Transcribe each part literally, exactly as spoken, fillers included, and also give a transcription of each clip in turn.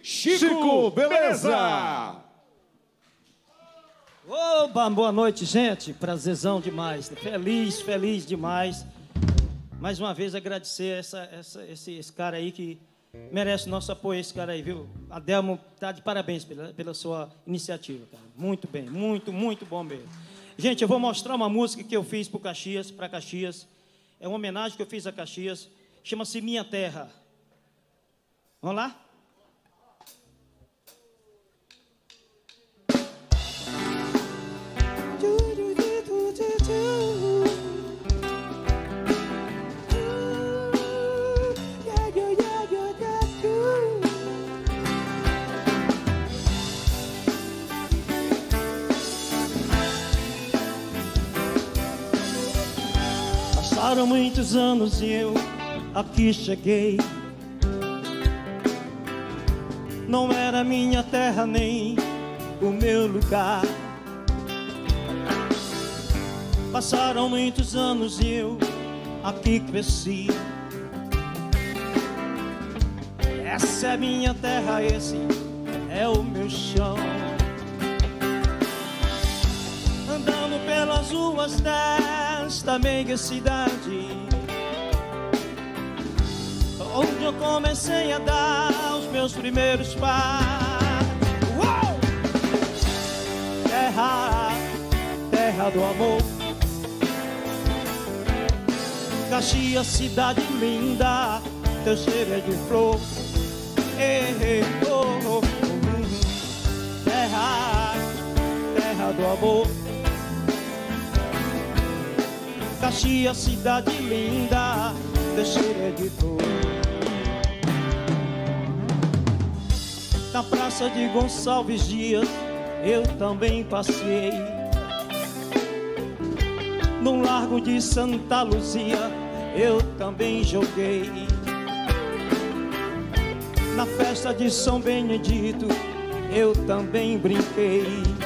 Chico, Chico, beleza? Oba, boa noite, gente. Prazerzão demais. Feliz, feliz demais. Mais uma vez agradecer essa, essa, esse, esse cara aí que merece nosso apoio, esse cara aí, viu? Adelmo tá de parabéns pela, pela sua iniciativa, cara. Muito bem, muito, muito bom mesmo. Gente, eu vou mostrar uma música que eu fiz para Caxias, para Caxias. É uma homenagem que eu fiz a Caxias. Chama-se Minha Terra. Vamos lá? Passaram muitos anos e eu aqui cheguei. Não era minha terra nem o meu lugar. Passaram muitos anos e eu aqui cresci. Essa é minha terra, esse é o meu chão. Andando pelas ruas desta meiga cidade, onde eu comecei a dar os meus primeiros passos. Uou! Terra, terra do amor. Caxias, cidade linda, teu cheiro é de flor. Ei, ei, oh, oh, oh. Terra, terra do amor. Caxias, cidade linda, teu cheiro é de flor. Na praça de Gonçalves Dias eu também passei. No Largo de Santa Luzia eu também joguei. Na festa de São Benedito eu também brinquei.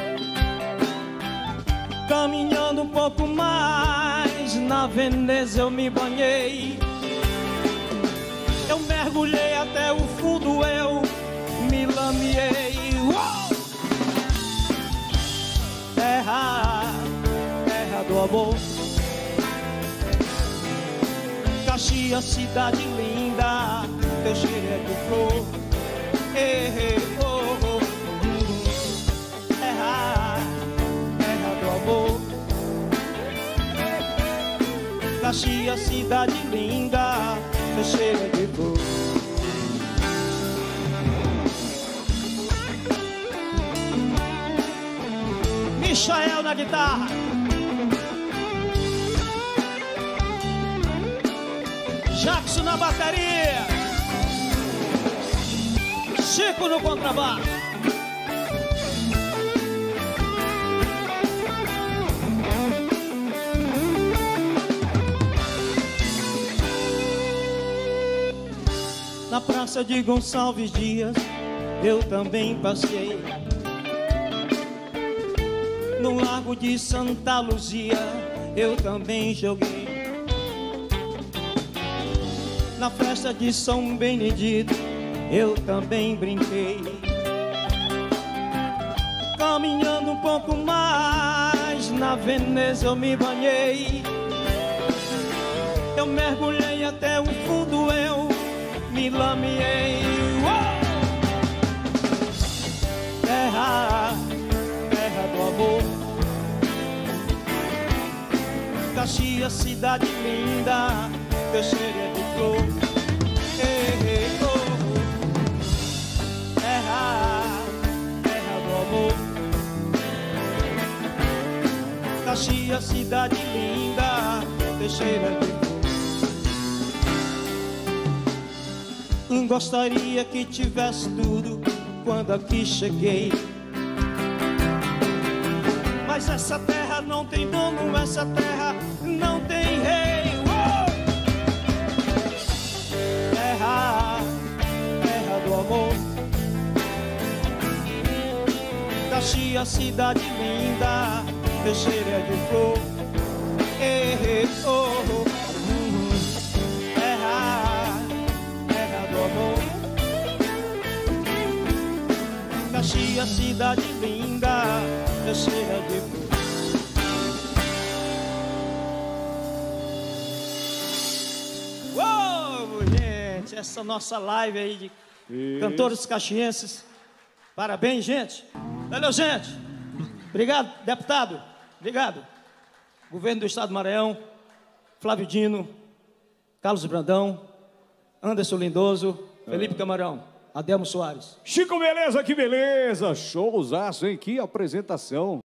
Caminhando um pouco mais, na Veneza eu me banhei. Eu mergulhei até o fundo, eu me lameei. Uou! Terra, terra do amor. Caxias, cidade linda, teu cheiro é de flor. Ei, ei, oh, oh, oh. Terra, terra do amor. Caxias, cidade linda, teu cheiro é de flor. Michael na guitarra, Jackson na bateria, Chico no contrabaixo. Na praça de Gonçalves Dias eu também passei. No Largo de Santa Luzia eu também joguei. Na festa de São Benedito eu também brinquei. Caminhando um pouco mais, na Veneza eu me banhei. Eu mergulhei até o fundo, eu me lameei. Uou! Terra, terra do amor. Caxias, cidade linda, teu cheiro é de flor. Ei, ei, oh, oh. Terra, terra do amor. Caxias, cidade linda, teu cheiro é de flor. Gostaria que tivesse tudo quando aqui cheguei, mas essa terra não tem dono, essa terra não tem rei. Uou! Terra, terra do amor. Caxias, cidade linda, teu cheiro é de flor. Ei, ei, oh, oh. Terra, terra do amor. Caxias, cidade linda, é cheia de flores. Uou, gente, essa nossa live aí de Isso. cantores caxienses. Parabéns, gente. Valeu, gente. Obrigado, deputado. Obrigado. Governo do Estado do Maranhão, Flávio Dino, Carlos Brandão, Anderson Lindoso, Felipe Camarão, Adelmo Soares. Chico, beleza, que beleza. Showzaço, hein? Que apresentação.